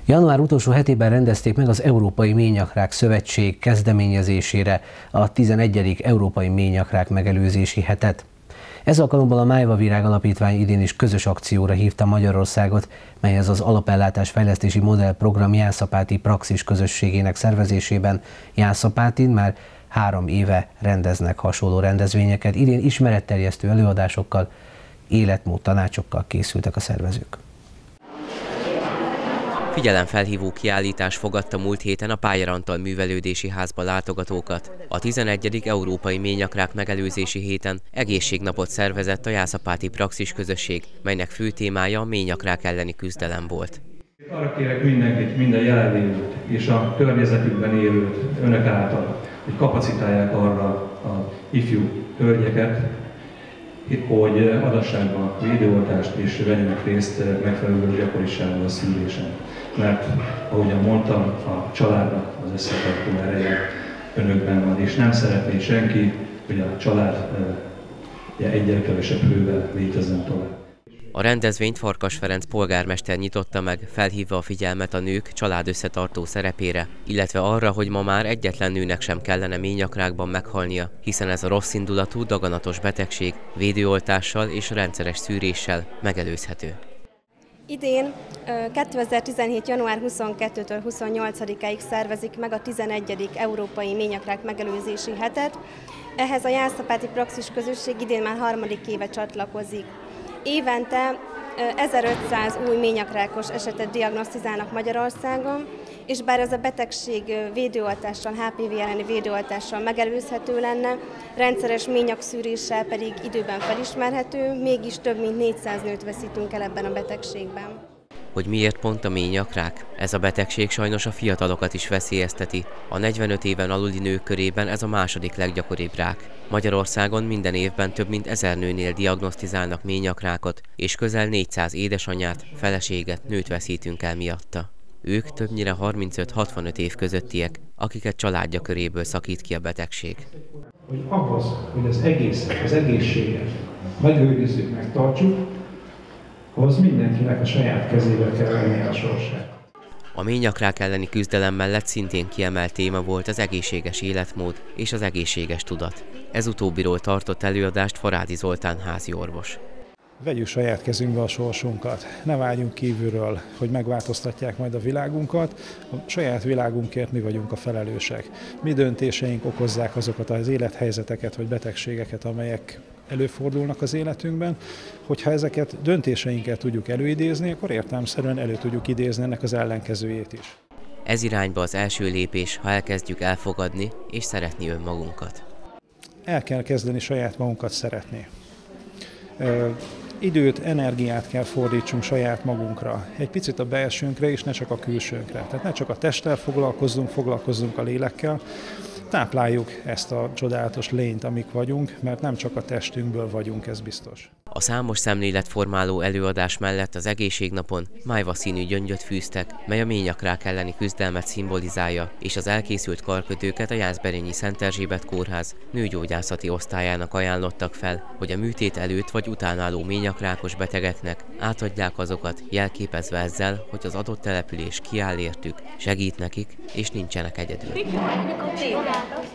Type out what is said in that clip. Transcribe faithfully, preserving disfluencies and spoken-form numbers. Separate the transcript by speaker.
Speaker 1: Január utolsó hetében rendezték meg az Európai Ményakrák Szövetség kezdeményezésére a tizenegyedik Európai Ményakrák Megelőzési Hetet. Ez alkalommal a Májva Virág Alapítvány idén is közös akcióra hívta Magyarországot, melyhez az Alapellátás Fejlesztési Modellprogram Jászapáti Praxis közösségének szervezésében Jászapátin már három éve rendeznek hasonló rendezvényeket. Idén ismeretterjesztő előadásokkal, életmód tanácsokkal készültek a szervezők.
Speaker 2: Figyelemfelhívó kiállítás fogadta múlt héten a Pájer Antal Művelődési Házba látogatókat. A tizenegyedik Európai Ményakrák Megelőzési Héten egészségnapot szervezett a Jászapáti Praxis közösség, melynek fő témája a ményakrák elleni küzdelem volt.
Speaker 3: Arra kérek mindenkit, minden jelenlévőt és a környezetükben élőt önök által, hogy kapacitálják arra a ifjú hölgyeket, hogy adassák a védőoltást és vegyenek részt megfelelő gyakorisággal a szülésen. Mert, ahogyan mondtam, a családnak az összetartó ereje önökben van, és nem szeretné senki, hogy a család egyel kevesebb hővel létezzen tovább.
Speaker 2: A rendezvényt Farkas Ferenc polgármester nyitotta meg, felhívva a figyelmet a nők családösszetartó szerepére, illetve arra, hogy ma már egyetlen nőnek sem kellene ményakrákban meghalnia, hiszen ez a rosszindulatú, daganatos betegség védőoltással és rendszeres szűréssel megelőzhető.
Speaker 4: Idén kétezer-tizenhét. január huszonkettedikétől huszonnyolcadikáig szervezik meg a tizenegyedik Európai Ményakrák Megelőzési Hetet. Ehhez a Jászapáti Praxis közösség idén már harmadik éve csatlakozik. Évente ezerötszáz új ményakrákos esetet diagnosztizálnak Magyarországon, és bár ez a betegség védőoltással, há pé vé elleni védőoltással megelőzhető lenne, rendszeres ményakszűréssel pedig időben felismerhető, mégis több mint négyszáz nőt veszítünk el ebben a betegségben.
Speaker 2: Hogy miért pont a ményakrák? Ez a betegség sajnos a fiatalokat is veszélyezteti. A negyvenöt éven aluli nők körében ez a második leggyakoribb rák. Magyarországon minden évben több mint ezer nőnél diagnosztizálnak ményakrákot, és közel négyszáz édesanyját, feleséget, nőt veszítünk el miatta. Ők többnyire harmincöt-hatvanöt év közöttiek, akiket családja köréből szakít ki a betegség.
Speaker 5: Hogy ahhoz, hogy az egészet, az egészséget megőrizzük, megtartsuk, ahhoz mindenkinek a saját kezébe kell venni a sorsát.
Speaker 2: A ményakrák elleni küzdelem mellett szintén kiemelt téma volt az egészséges életmód és az egészséges tudat. Ez utóbbiról tartott előadást Farádi Zoltán házi orvos.
Speaker 5: Vegyük saját kezünkbe a sorsunkat, ne várjunk kívülről, hogy megváltoztatják majd a világunkat, a saját világunkért mi vagyunk a felelősek. Mi döntéseink okozzák azokat az élethelyzeteket vagy betegségeket, amelyek előfordulnak az életünkben. Hogyha ezeket döntéseinket tudjuk előidézni, akkor értelemszerűen elő tudjuk idézni ennek az ellenkezőjét is.
Speaker 2: Ez irányba az első lépés, ha elkezdjük elfogadni és szeretni önmagunkat.
Speaker 5: El kell kezdeni saját magunkat szeretni. Ö, időt, energiát kell fordítsunk saját magunkra, egy picit a belsőnkre és ne csak a külsőnkre. Tehát ne csak a testtel foglalkozzunk, foglalkozzunk a lélekkel, tápláljuk ezt a csodálatos lényt, amik vagyunk, mert nem csak a testünkből vagyunk, ez biztos.
Speaker 2: A számos szemléletformáló előadás mellett az egészségnapon májva színű gyöngyöt fűztek, mely a ményakrák elleni küzdelmet szimbolizálja, és az elkészült karkötőket a Jászberényi Szent Erzsébet Kórház nőgyógyászati osztályának ajánlottak fel, hogy a műtét előtt vagy után álló ményakrákos betegeknek átadják azokat, jelképezve ezzel, hogy az adott település kiáll értük, segít nekik, és nincsenek egyedül.